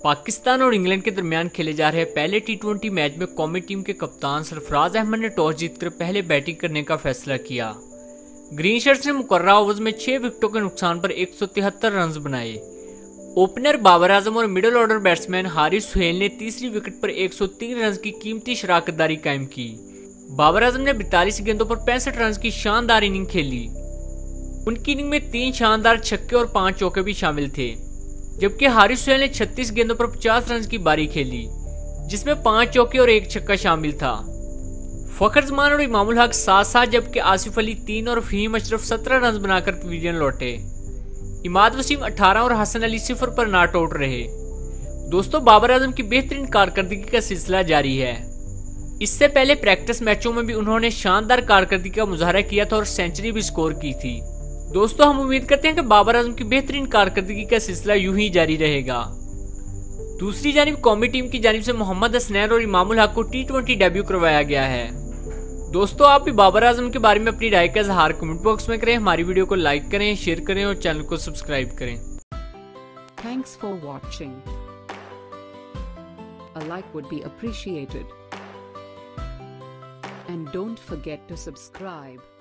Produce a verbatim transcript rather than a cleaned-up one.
पाकिस्तान और इंग्लैंड के दरमियान खेले जा रहे पहले टी ट्वेंटी मैच में कौमी टीम के कप्तान सरफराज अहमद ने टॉस जीतकर पहले बैटिंग करने का फैसला किया। ग्रीन शर्ट्स ने मुकर्रर ओवर्स में छह विकेटों के नुकसान पर एक सौ तिहत्तर रन बनाए। ओपनर बाबर आजम और middle order batsman Haris Sohail ने तीसरी विकेट पर एक सौ तीन रन की कीमती शराकतदारी कायम की। बाबर आजम ने बैतालीस गेंदों पर पैंसठ रन की शानदार इनिंग खेली। उनकी इनिंग में तीन शानदार छक्के और पांच चौके भी शामिल थे, जबकि हारिस सुहेल ने छत्तीस गेंदों पर पचास रन की बारी खेली, जिसमें पांच चौके और एक छक्का शामिल था। फखर जमान और इमामुल हक साथ साथ, जबकि आसिफ अली तीन और फहीम अशरफ सत्रह रन बनाकर पवेलियन लौटे। इमाद वसीम अठारह और हसन अली सिफर पर नॉट आउट रहे। दोस्तों, बाबर आजम की बेहतरीन कारकर्दगी का सिलसिला जारी है। इससे पहले प्रैक्टिस मैचों में भी उन्होंने शानदार कारकर्दगी का मुजाहरा किया था और सेंचुरी भी स्कोर की थी। दोस्तों, हम उम्मीद करते हैं कि बाबर आजम की बेहतरीन कारकर्दगी का सिलसिला यूं ही जारी रहेगा। दूसरी जानिब कौमी टीम की जानिब से मोहम्मद हसनैन और इमामुल हक को टी ट्वेंटी डेब्यू करवाया गया है। दोस्तों, आप भी बाबर आजम के बारे में अपनी राय का इजहार कमेंट बॉक्स में करें। हमारी वीडियो को लाइक करें, शेयर करें और चैनल को सब्सक्राइब करें। Thanks for watching. A like would be appreciated. And don't forget to subscribe.